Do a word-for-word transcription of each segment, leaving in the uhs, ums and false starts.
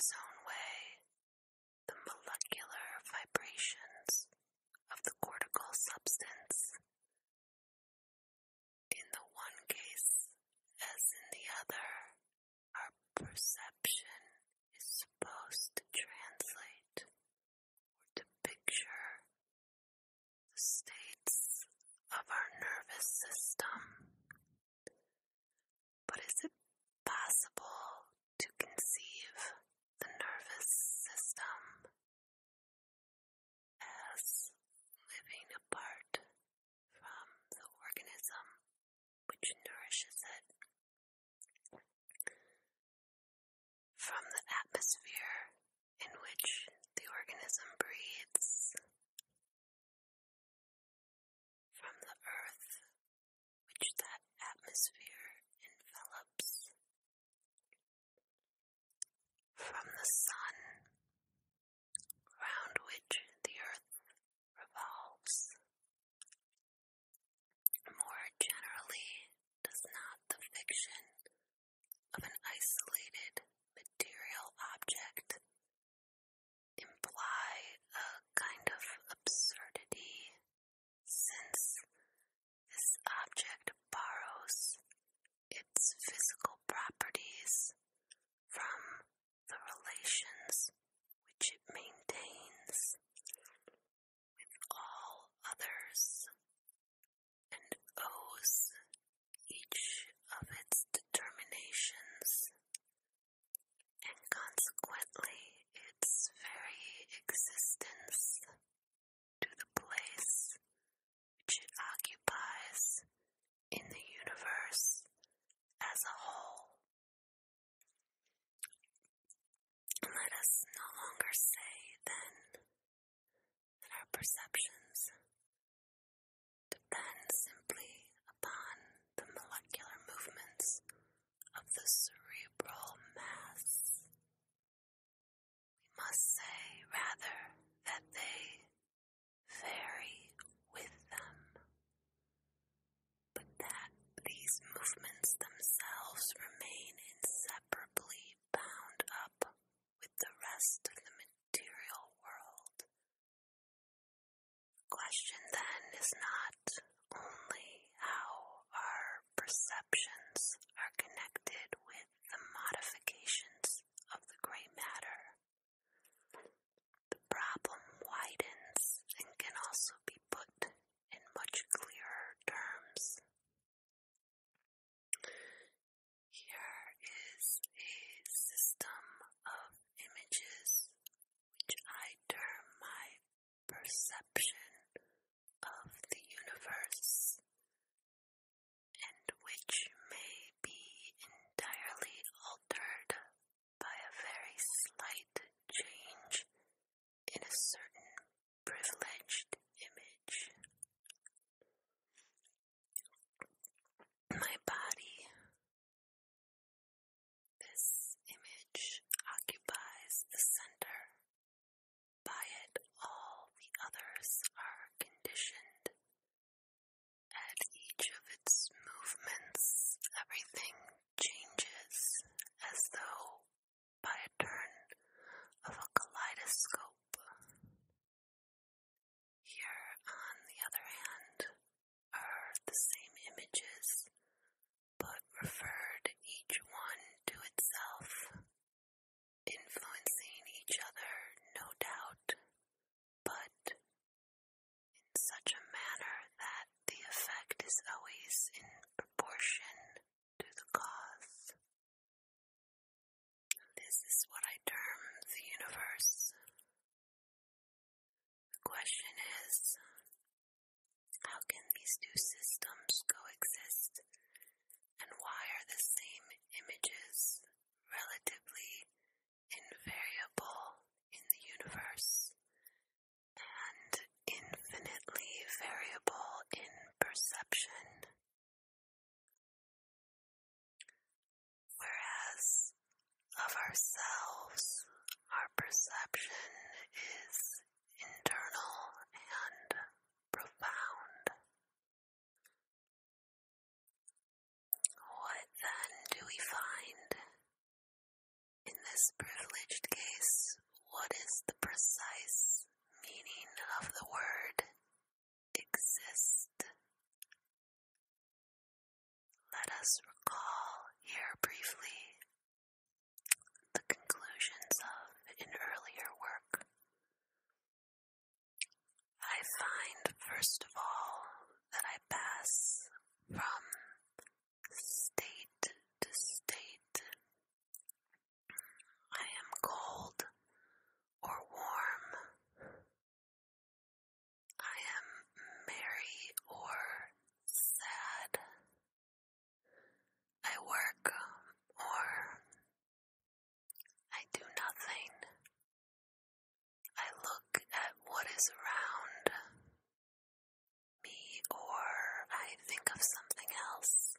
its own way the molecular vibrations of the cortical substance. In the one case, as in the other, our perception is supposed to translate or to picture the states of our nervous system. But is it possible to conceive the nervous system as living apart from the organism which nourishes it? From the atmosphere in which the organism breathes, from the earth which that atmosphere envelops, from the sun around which the earth revolves. More generally, does not the fiction of an isolated material object imply a kind of absurdity, since this object borrows its physical properties from the relations which it maintains with all others, and owes each of its determinations, and consequently its very existence, to the place which it occupies in the universe as a whole. Let us no longer say, then, that our perceptions depend simply upon the molecular movements of the cerebral mass. We must say, rather, that they vary with them, but that these movements themselves remain inseparably bound up with the rest of the material world. The question then is not only how our perceptions are connected with the modifications of the gray matter. The problem widens and can also be put in much clearer terms. Here is a system of images which I term my perception of the universe, and which may be entirely altered by a very slight change in a certain privileged image. My body. This image occupies the center. By it, all the others are conditioned. At each of its movements, everything changes, as though by a turn of a kaleidoscope. Here, on the other hand, are the same images, but referred each one to itself, influencing each other, no doubt, but in such a manner that the effect is always in proportion to the cause. This is what I term the universe. The question is, how can these two systems coexist, and why are the same images relatively invariable in the universe and infinitely variable in perception? Whereas of ourselves, our perception is internal and profound. What then do we find in this privileged case? first of all, that I pass from state to state. I am cold or warm. I am merry or sad. I work or I do nothing. I look at what is around me or I think of something else.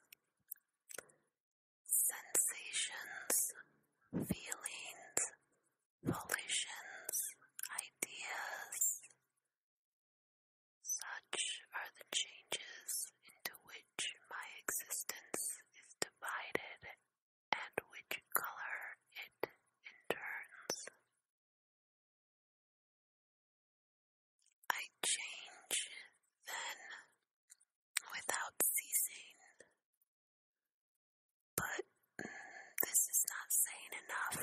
Sensations, feelings, volitions, ideas. Such are the changes into which my existence is divided and which color it in turns. I change, then, without ceasing. But mm, this is not saying enough.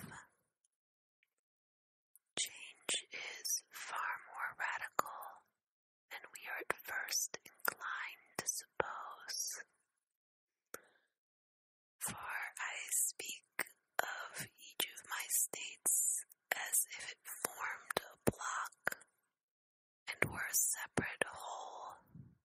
Change is far more radical than we are at first inclined to suppose. For I speak of each of my states as if it formed a block and were a separate whole.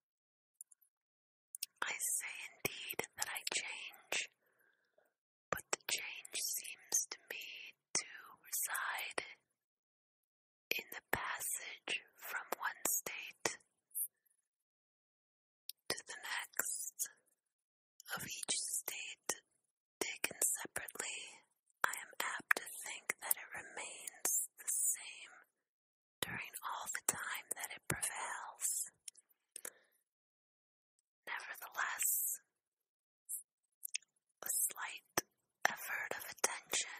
I say indeed that I change, but the change seems to me to reside in the passage from one state to the next. Of each state taken separately, I am apt to think that it remains the same during all the time that it prevails. Nevertheless, a slight effort of attention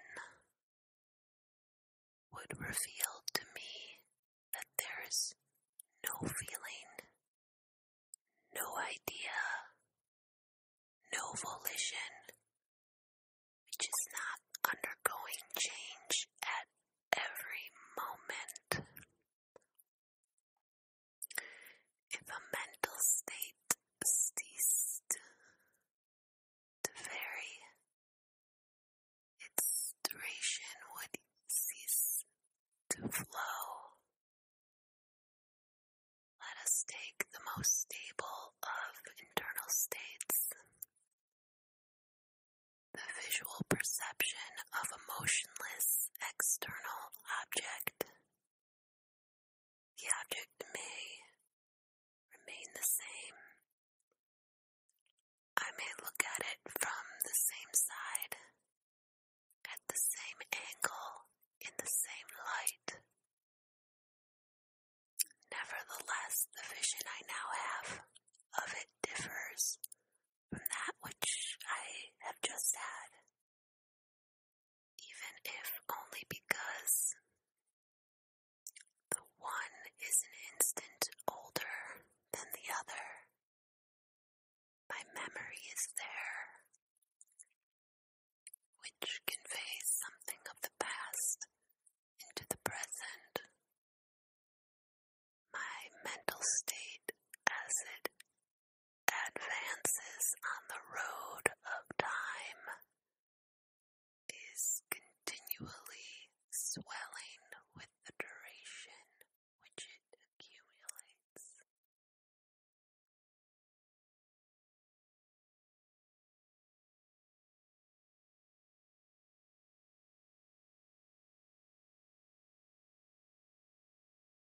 would reveal to me that there is no feeling, no idea, no volition, which is not undergoing change at every moment. If a mental state ceased to vary, its duration would cease to flow. Let us take the most stable of internal states, the visual perception of a motionless external object. The object may remain the same. I may look at it from the same side, at the same angle, in the same light. Nevertheless, the vision I now have of it differs from that which I have just had, even if only because the one is an instant older than the other. My memory is there, which can